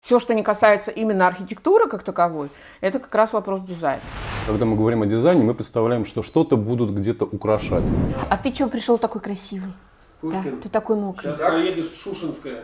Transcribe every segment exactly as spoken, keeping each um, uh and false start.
Все, что не касается именно архитектуры как таковой, это как раз вопрос дизайна. Когда мы говорим о дизайне, мы представляем, что что-то будут где-то украшать. А ты чего пришел такой красивый? Да? Ты такой мокрый. Сейчас поедешь в Шушинское.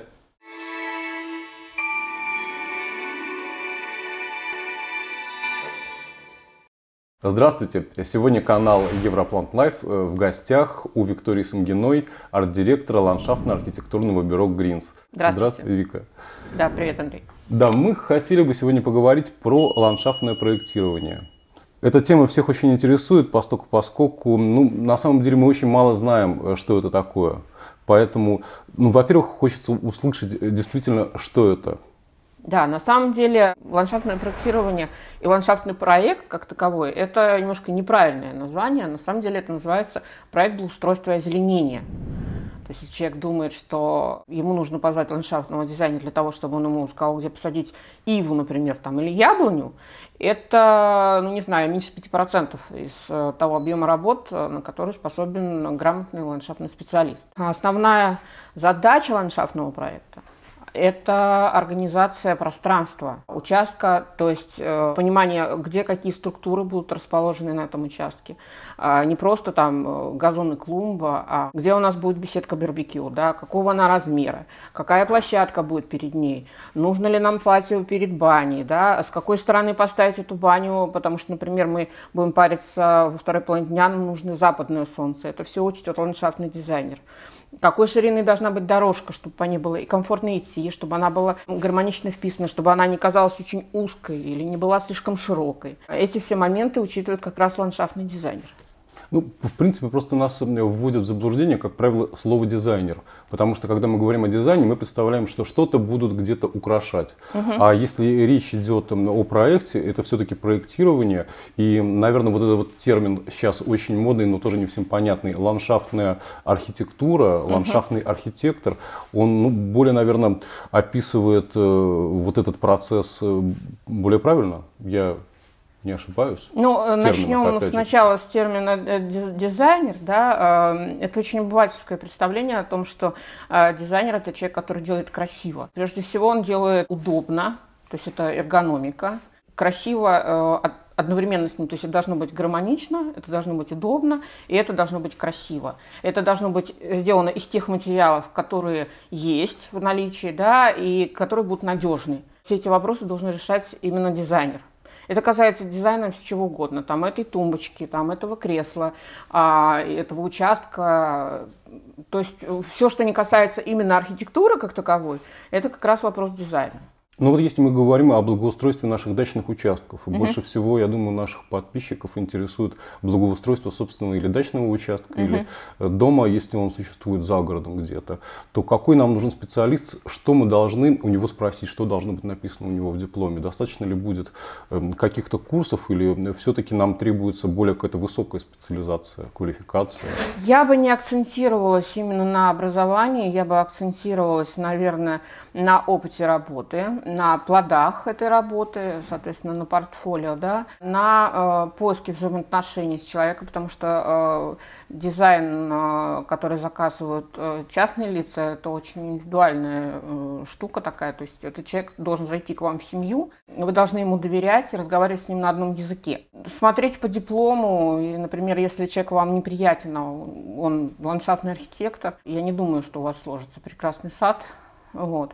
Здравствуйте! Сегодня канал Европлант Лайф. В гостях у Виктории Самгиной, арт-директора ландшафтно-архитектурного бюро Гринс. Здравствуйте. Здравствуй, Вика. Да, привет, Андрей. Да, мы хотели бы сегодня поговорить про ландшафтное проектирование. Эта тема всех очень интересует, поскольку, поскольку ну, на самом деле мы очень мало знаем, что это такое. Поэтому, ну, во-первых, хочется услышать действительно, что это. Да, на самом деле ландшафтное проектирование и ландшафтный проект как таковой – это немножко неправильное название. На самом деле это называется проект благоустройства и озеленения. То есть если человек думает, что ему нужно позвать ландшафтного дизайнера для того, чтобы он ему сказал, где посадить иву, например, там, или яблоню, это, ну не знаю, меньше пяти процентов из того объема работ, на который способен грамотный ландшафтный специалист. Основная задача ландшафтного проекта – это организация пространства, участка, то есть э, понимание, где какие структуры будут расположены на этом участке. А не просто там газон и клумба, а где у нас будет беседка барбекю, да, какого она размера, какая площадка будет перед ней, нужно ли нам патио перед баней, да, с какой стороны поставить эту баню, потому что, например, мы будем париться во второй половине дня, нам нужно западное солнце. Это все учтет ландшафтный дизайнер. Какой ширины должна быть дорожка, чтобы по ней было и комфортно идти, чтобы она была гармонично вписана, чтобы она не казалась очень узкой или не была слишком широкой. Эти все моменты учитывает как раз ландшафтный дизайнер. Ну, в принципе, просто нас вводят в заблуждение, как правило, слово «дизайнер». Потому что, когда мы говорим о дизайне, мы представляем, что что-то будут где-то украшать. Uh-huh. А если речь идет о проекте, это все-таки проектирование. И, наверное, вот этот вот термин сейчас очень модный, но тоже не всем понятный. Ландшафтная архитектура, uh-huh. ландшафтный архитектор, он ну, более, наверное, описывает э, вот этот процесс э, более правильно. Я... Не ошибаюсь? Ну, начнем сначала с термина дизайнер. Да? Это очень обывательское представление о том, что дизайнер – это человек, который делает красиво. Прежде всего, он делает удобно, то есть это эргономика. Красиво одновременно с ним, то есть это должно быть гармонично, это должно быть удобно, и это должно быть красиво. Это должно быть сделано из тех материалов, которые есть в наличии, да, и которые будут надежны. Все эти вопросы должен решать именно дизайнер. Это касается дизайна с чего угодно, там этой тумбочки, там этого кресла, этого участка. То есть все, что не касается именно архитектуры как таковой, это как раз вопрос дизайна. Ну вот если мы говорим о благоустройстве наших дачных участков, Uh-huh. больше всего, я думаю, наших подписчиков интересует благоустройство собственного или дачного участка, Uh-huh. или дома, если он существует за городом где-то, то какой нам нужен специалист, что мы должны у него спросить, что должно быть написано у него в дипломе, достаточно ли будет каких-то курсов или все-таки нам требуется более какая-то высокая специализация, квалификация? Я бы не акцентировалась именно на образовании, я бы акцентировалась, наверное, на опыте работы, на плодах этой работы, соответственно, на портфолио, да, на э, поиске взаимоотношений с человеком, потому что э, дизайн, э, который заказывают э, частные лица, это очень индивидуальная э, штука такая, то есть этот человек должен зайти к вам в семью, вы должны ему доверять и разговаривать с ним на одном языке. Смотреть по диплому, и, например, если человек вам неприятен, он ландшафтный архитектор, я не думаю, что у вас сложится прекрасный сад, вот.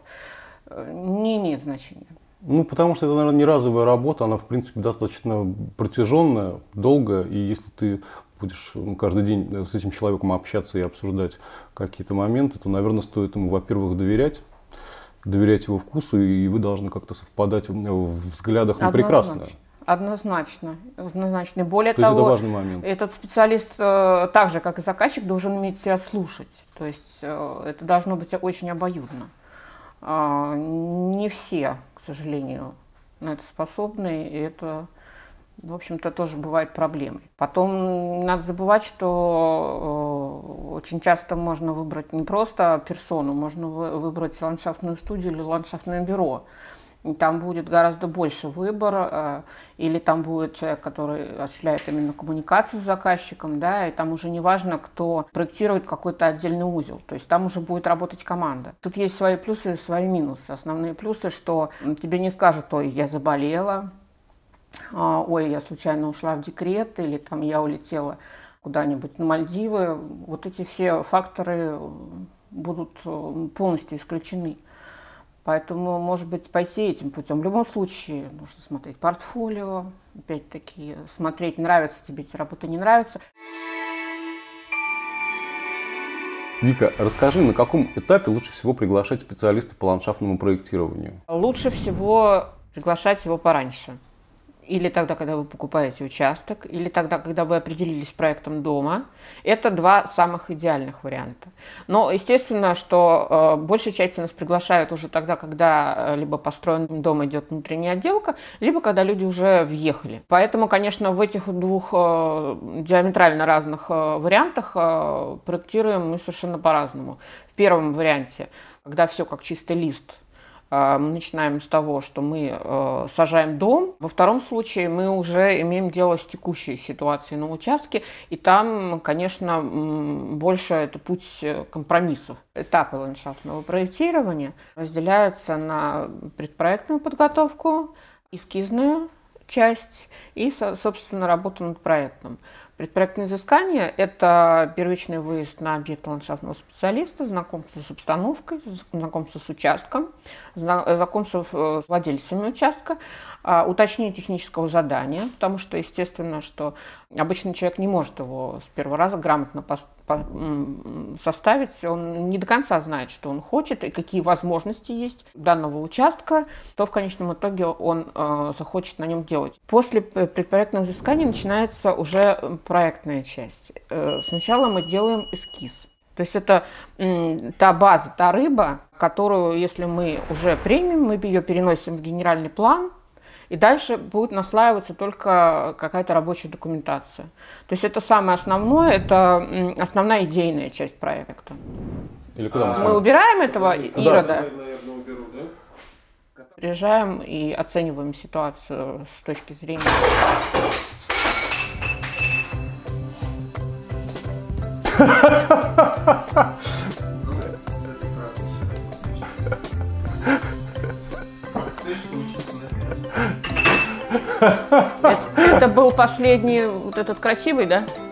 Не имеет значения. Ну, потому что это, наверное, не разовая работа, она, в принципе, достаточно протяженная, долгая, и если ты будешь каждый день с этим человеком общаться и обсуждать какие-то моменты, то, наверное, стоит ему, во-первых, доверять, доверять его вкусу, и вы должны как-то совпадать в взглядах на прекрасное. Однозначно, однозначно. Более то того, это важный момент. Этот специалист, э, так же, как и заказчик, должен уметь себя слушать. То есть э, это должно быть очень обоюдно. Э, не все, к сожалению, на это способны, и это, в общем-то, тоже бывает проблемой. Потом надо забывать, что э, очень часто можно выбрать не просто персону, можно выбрать ландшафтную студию или ландшафтное бюро. там будет гораздо больше выбора, или там будет человек, который осуществляет именно коммуникацию с заказчиком, да, и там уже не важно, кто проектирует какой-то отдельный узел, то есть там уже будет работать команда. Тут есть свои плюсы и свои минусы. Основные плюсы, что тебе не скажут: ой, я заболела, ой, я случайно ушла в декрет, или там я улетела куда-нибудь на Мальдивы. Вот эти все факторы будут полностью исключены. Поэтому, может быть, пойти этим путем. В любом случае, нужно смотреть портфолио, опять-таки, смотреть, нравится тебе эти работы, не нравится. Вика, расскажи, на каком этапе лучше всего приглашать специалиста по ландшафтному проектированию? Лучше всего приглашать его пораньше. Или тогда, когда вы покупаете участок, или тогда, когда вы определились с проектом дома. Это два самых идеальных варианта. Но, естественно, что э, большей части нас приглашают уже тогда, когда либо построен дом, идет внутренняя отделка, либо когда люди уже въехали. Поэтому, конечно, в этих двух э, диаметрально разных э, вариантах э, проектируем мы совершенно по-разному. В первом варианте, когда все как чистый лист, мы начинаем с того, что мы э, сажаем дом. Во втором случае мы уже имеем дело с текущей ситуацией на участке, и там, конечно, больше это путь компромиссов. Этапы ландшафтного проектирования разделяются на предпроектную подготовку, эскизную часть и, собственно, работу над проектом. Предпроектное изыскание – это первичный выезд на объект ландшафтного специалиста, знакомство с обстановкой, знакомство с участком, знакомство с владельцами участка, уточнение технического задания, потому что, естественно, что обычный человек не может его с первого раза грамотно составить, он не до конца знает, что он хочет и какие возможности есть данного участка, то в конечном итоге он захочет на нем делать. После предпроектного изыскания начинается уже проектная часть. Сначала мы делаем эскиз. То есть это м, та база, та рыба, которую, если мы уже примем, мы ее переносим в генеральный план, и дальше будет наслаиваться только какая-то рабочая документация. То есть это самое основное, это м, основная идейная часть проекта. Или куда мы, мы убираем этого куда? Ирода, уберу, да? Приезжаем и оцениваем ситуацию с точки зрения... Это, это был последний, вот этот красивый, да?